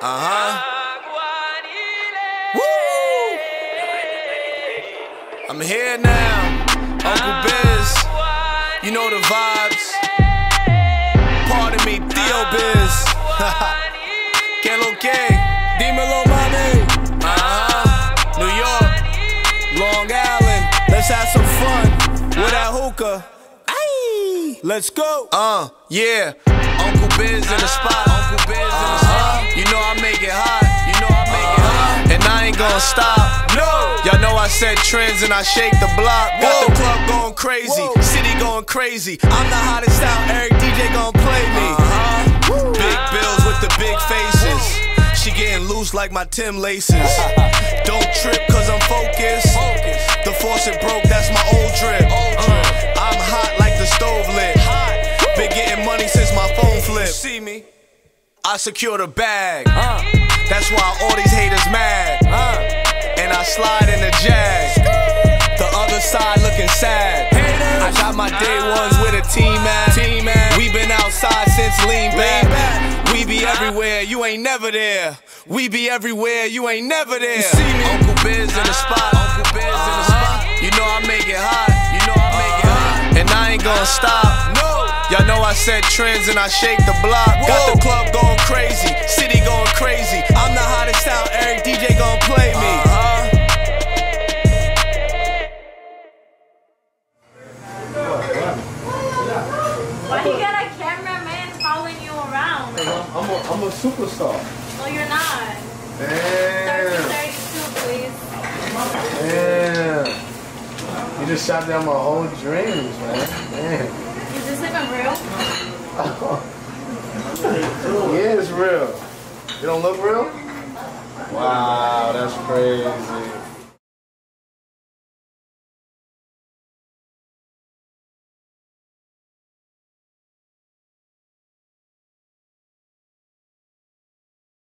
Woo! I'm here now, Uncle Biz. You know the vibes. Pardon me, Theo Biz. Que lo que? Dímelo, mami. New York, Long Island. Let's have some fun with that hookah. Let's go. Yeah. Uncle Biz in the spot. Uncle Biz in the spot. You know I make it hot. You know I make it hot. And I ain't gonna stop. No. Y'all know I set trends and I shake the block. Got the club going crazy. City going crazy. I'm the hottest out. Eric DJ gon' play me. Big bills with the big faces. She getting loose like my Tim laces. Don't trip cause I'm focused. The faucet broke, that's my old drip. I'm hot like the stove lit. Been getting money since my phone flipped. See me? I secure the bag. That's why all these haters mad. And I slide in the Jag. The other side looking sad. I got my day ones with a team at. We been outside since lean back. We be everywhere, you ain't never there. We be everywhere, you ain't never there. You see me? Uncle Biz in the spot. Uncle Biz in the spot. You know I make it hot. You know I make it hot. And I ain't gonna stop. No. Y'all know I set trends and I shake the block. Got the club going crazy, city going crazy. I'm the hottest out, Eric DJ gon' play me. Why you got a cameraman following you around? I'm a superstar. No, you're not. Damn. 30-32, please. Damn. You just shot down my whole dreams, man. Damn. Is this even real? Yeah, it's real. You don't look real? Wow, that's crazy.